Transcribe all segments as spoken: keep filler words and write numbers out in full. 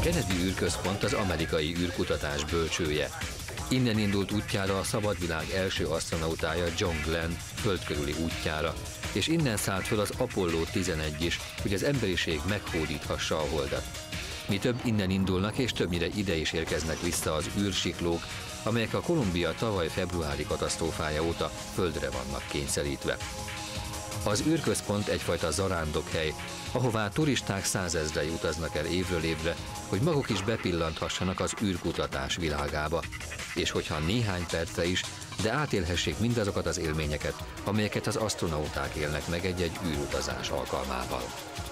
Kennedy űrközpont az amerikai űrkutatás bölcsője. Innen indult útjára a szabadvilág első asztronautája John Glenn földkörüli útjára, és innen szállt föl az Apollo tizenegy is, hogy az emberiség meghódíthassa a Holdat. Mi több, innen indulnak, és többnyire ide is érkeznek vissza az űrsiklók, amelyek a Columbia tavaly februári katasztrófája óta földre vannak kényszerítve. Az űrközpont egyfajta zarándokhely, ahová turisták százezrei utaznak el évről évre, hogy maguk is bepillanthassanak az űrkutatás világába, és hogyha néhány percre is, de átélhessék mindazokat az élményeket, amelyeket az asztronauták élnek meg egy-egy űrutazás alkalmával.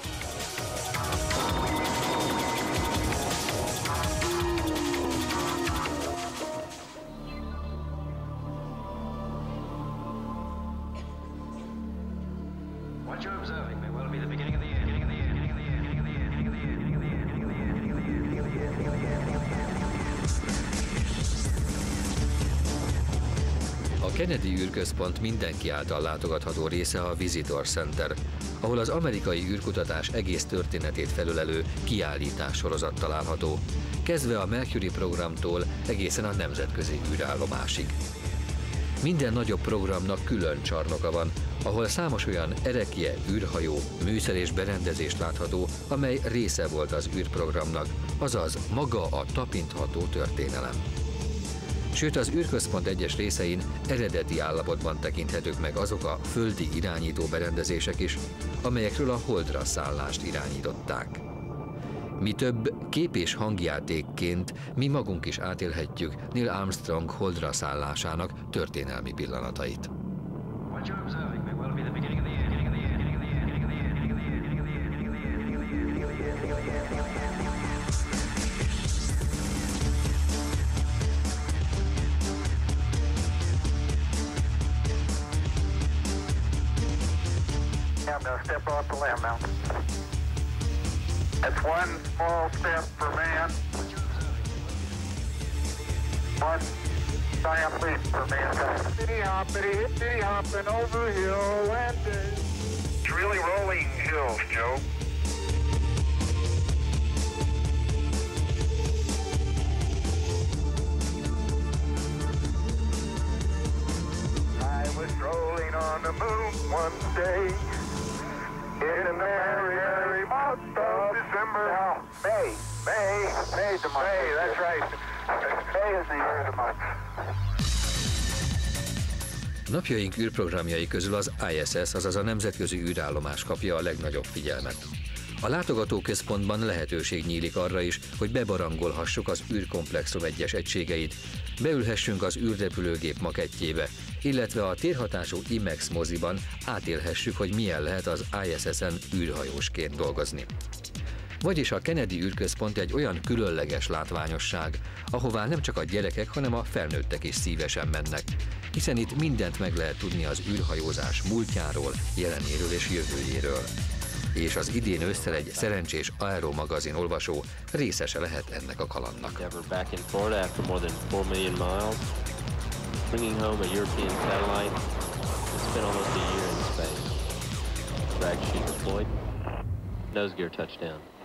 A Kennedy űrközpont mindenki által látogatható része a Visitor Center, ahol az amerikai űrkutatás egész történetét felölelő kiállítás sorozat található, kezdve a Mercury programtól egészen a nemzetközi űrállomásig. Minden nagyobb programnak külön csarnoka van, ahol számos olyan erekje, űrhajó, műszer és berendezést látható, amely része volt az űrprogramnak, azaz maga a tapintható történelem. Sőt, az űrközpont egyes részein eredeti állapotban tekinthetők meg azok a földi irányító berendezések is, amelyekről a Holdra szállást irányították. Mi több, kép- és hangjátékként mi magunk is átélhetjük Neil Armstrong Holdra szállásának történelmi pillanatait. I'm going to step off the limb now. That's one small step for man, one giant leap for mankind. City hoppity, city hopping over hill and it's really rolling hills, Joe. I was rolling on the moon one day. In the merry, merry month of December. Now, May, May, May's the month. May, that's right. May is the year of the month. Napjaink űrprogramjai közül az I S S, azaz a Nemzetközi űrállomás kapja a legnagyobb figyelmet. A látogatóközpontban lehetőség nyílik arra is, hogy bebarangolhassuk az űrkomplexum egyes egységeit, beülhessünk az űrrepülőgép makettjébe, illetve a térhatású IMAX moziban átélhessük, hogy milyen lehet az I S S-en űrhajósként dolgozni. Vagyis a Kennedy űrközpont egy olyan különleges látványosság, ahová nem csak a gyerekek, hanem a felnőttek is szívesen mennek, hiszen itt mindent meg lehet tudni az űrhajózás múltjáról, jelenéről és jövőjéről. És az idén ősszel egy szerencsés Aero magazin olvasó részese lehet ennek a kalandnak. Bringing home a European satellite. It's been almost a year in space. Drag chute deployed. Nose gear touchdown.